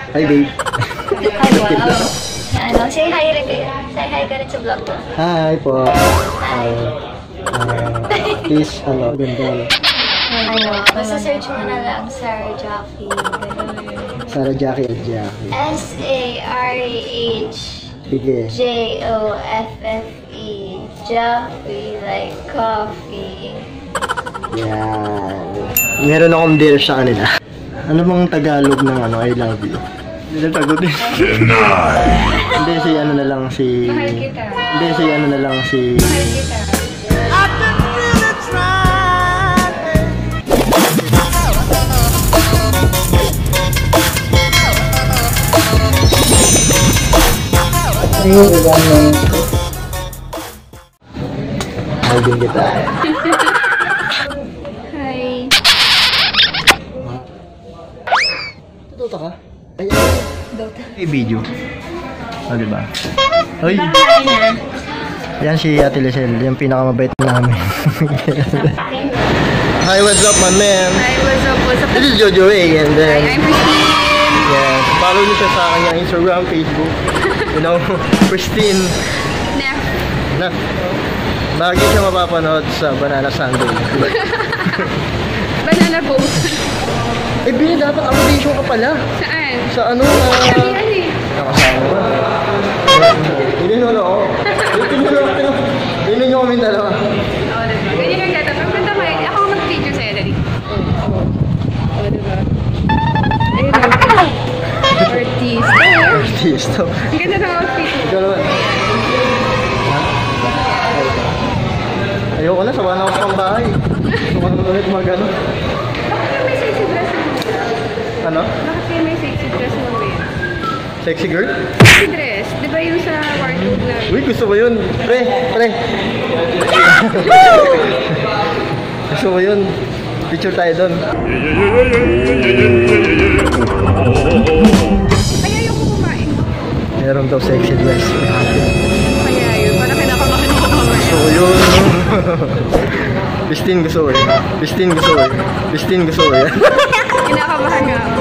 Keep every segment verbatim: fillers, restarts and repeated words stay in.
Hi, babe. Ay, wow. Ano, say hi rin kayo. Say hi ka rin sa vlog ko. Hi po. Hi. Uh, please, ano, ganda. Ano, basta search mo na lang, Sarah Jaffe. Ganun. Sarah Jackie at Jackie. S A R A H Sige. J O F F E. Jaffe, like coffee. Yan. Meron akong deal sa kanila. Ano bang Tagalog ng ano, I love you? Hindi na tagutin. Hindi, si ano na lang si... Mahal kita. Hindi, si ano na lang si... Mahal kita. Mahal din kita. Hi. Dota ka? Ay, ay. Dota. Ay, video. O, diba? Uy! Bye na. Yan si Ate Lisel, yung pinakamabait namin. Hi, what's up, my man? Hi, what's up, what's up? This is Jojo A, and then... Hi, I'm Christine. Yes, follow niyo siya sa kanyang Instagram, Facebook. You know, Christine. Nef. Na, lagi siya mapapanood sa Banana Sunday. Banana boat. Eh, Bini, dapat audition ka pala. Saan? Sa ano na... Ano eh? Nakasama ko. Hindi nyo na ako. Hindi nyo kami dalawa. Oo, diba? Ganyan ang gata. Pag ganda may, ako ang mag-video sa'yo, dali. Oo, diba? Ayun lang. Artista. Artista. Ang ganda ng outfit. Ikaw naman. Ayoko na, sawa na ako sa pang bahay. Sawa naman ulit mag-ano. Bakit kayo may sexy dress mo? Ano? Bakit kayo may sexy dress mo ba yun? Sexy girl? Sexy dress? Di ba yung sa wardrobe na? Uy, gusto mo yun? Pre, pre. Gusto mo yun? Picture tayo doon. Kaya yung kumain. Meron daw sexy dress. Kaya yun. Parang kinakamahan mo kumain. Gusto ko yun. Christine gusto ko yun. Christine gusto ko yun. Christine gusto ko yun. Kinakamahan nga ako.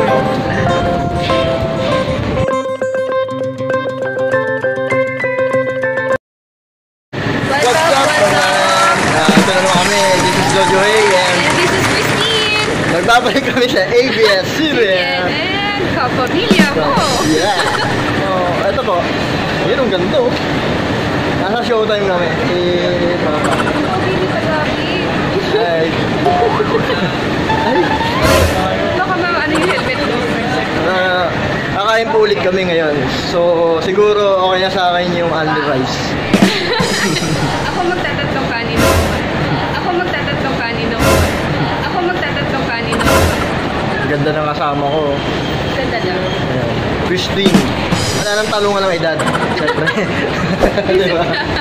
What's up, what's up? Ah, ito na naman kami. This is Jojo A. And And this is Christine. nagbabalik kami sa A B S C B N. And kapamilya ko. Yeah. Oh, ito po. Yun ang ganda oh. Nasa showtime kami. Si Papa. Hindi pa gabi. Ay. Ay. Baka ma ano yung helmet mo. Uh, kakain po ulit kami ngayon. So, siguro okay na sa akin yung only rice. Ako magtatatlong kanin ako. Ako magtatatlong kanin ako. Ako magtatatlong kanin ako. Ganda ng kasama ko. Ganda lang. Ayan. Christine. Wala nang talungan ng edad. Siyempre. Diba?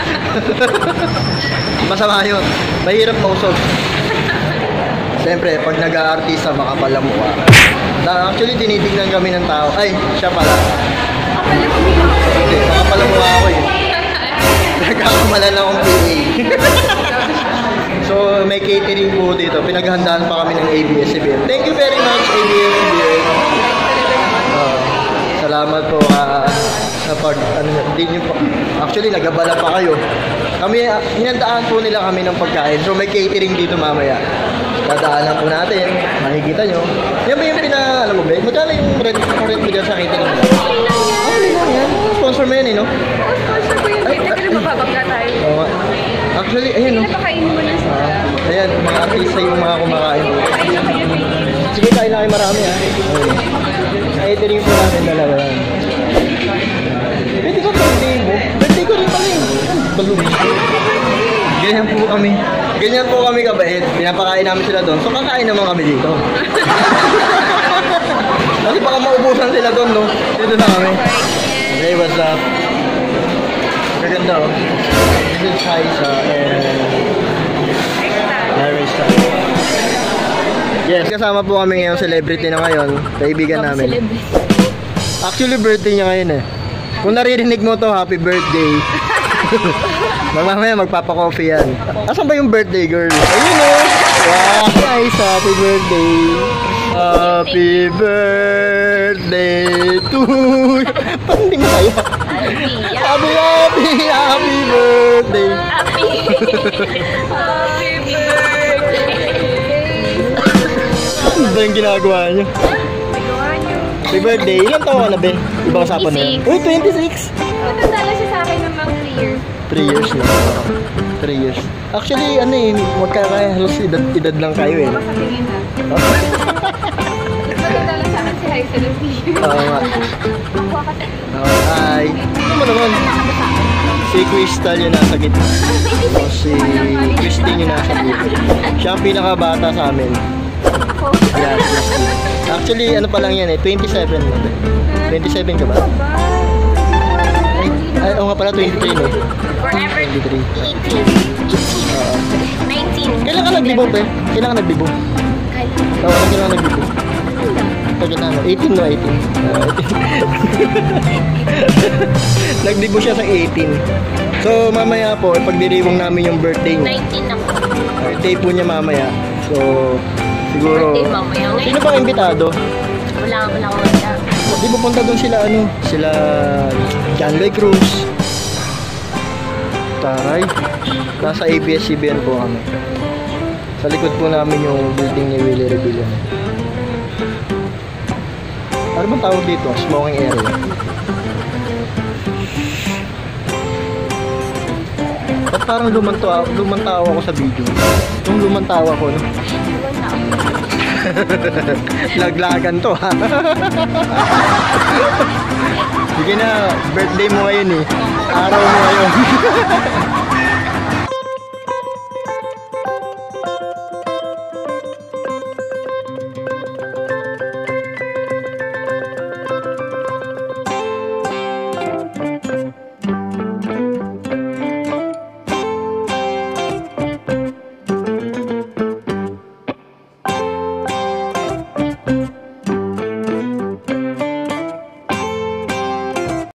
Masama yun. Mahirap mausog. Siyempre, pag nag-aartista, makapal ang mukha. Actually, tinitignan kami ng tao. Ay, siya pala. Kapal ako muna. Hindi, makapal ang mukha ako eh. Nagkakamalan akong P A. So, may catering po dito. Pinaghandaan pa kami ng A B S C B N. Thank you very much, A B S C B N. Uh, salamat po uh, sa pag... Ano, din yung, actually, nagabala pa kayo. Kami, uh, hinandaan po nila kami ng pagkain. So, may catering dito mamaya. Dadaanan po natin. Makikita nyo. Yan ba yung pina... Alam mo ba? Magkano yung rent, rent mo dyan sa catering? Oh, hindi lang yan. Sponsor mo yan eh, no? Sponsor ko yun. Wait, teka lang mababagla tayo. Oo. Actually, ayun, no? Napakainin mo lang sila. Uh, ayan, mga artista yung mga kumakain. Sige, kain na kayo marami, ha? Ayun. Catering po namin dalawa yan. Pwede ko birthday mo. Birthday ko rin pala yun. Balong. Ganyan po kami. Ganyan po kami kabait. Pinapakain namin sila doon. So, kakain naman kami dito. Kasi baka maubusan sila doon, no? Dito na kami. Okay, what's up? Maganda, oh. This is Haisa and Larissa. Yes, kasama po kami ngayon, celebrity na ngayon. Kaibigan namin. Actually, birthday niya ngayon eh. Kung naririnig mo to, happy birthday. Mamaya magpapa-coffee yan. Asan ba yung birthday girl? Ayun o! Wow! Guys, happy birthday! Happy birthday! birthday to you. Parang hindi masaya. Happy, Happy, happy, happy birthday. happy, happy birthday. Ano ba yung ginagawa niyo? Magawa niyo. Happy birthday. Ilan taon ka na, Ben? Ibang usapan na yan. Uy, twenty-six. Matanda lang siya sa akin ng mga three years. three years na. three years. Actually, ano eh, magkakaya halos edad, edad lang kayo eh. Baka sa tingin na. Matanda lang sa akin si Hazel ng three years. Oo nga. Ako kasi. Oh, hi. Ano mo naman? Si Crystal yung nasa gitna. O si Christine yung nasa gitna. Siya ang pinakabata sa amin. Yan, Christine. Actually, ano pa lang yan eh, twenty-seven na. twenty-seven ka ba? Ay, ay oo nga pala, twenty-three no? Forever. twenty-three. eighteen. Oo. nineteen. Kailan ka nagbibo, pe? Kailan ka nagbibo? Kahit. Oo, kailan ka nagbibo? Tagal na, no? eighteen no, eighteen. Uh, Nagbibo siya sa eighteen. So, mamaya po, pagdiriwang namin yung birthday niya. nineteen ako. Birthday po niya mamaya. So, siguro... Birthday mamaya. Ngayon. Sino bang imbitado? Wala, wala akong wala. Di ba punta doon sila, ano? Sila... John Lloyd Cruz. Taray. Nasa A B S C B N po kami. Sa likod po namin yung building ni Willie Rebellion. Ano bang tawag dito? Smoking area. Ba't parang lumantaw, lumantaw ako sa video? Yung lumantaw ako, no? Laglagan to, ha? Sige na, birthday mo ngayon eh. Araw mo ngayon.